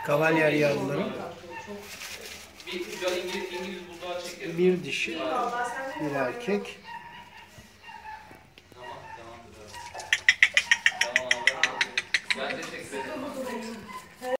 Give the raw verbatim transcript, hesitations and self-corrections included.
Kavalyer yavruları. Bir İngiliz, İngiliz buldağı çekelim. Bir dişi, bir erkek. Tamam, tamamdır abi. Tamam abi. Ben teşekkür ederim.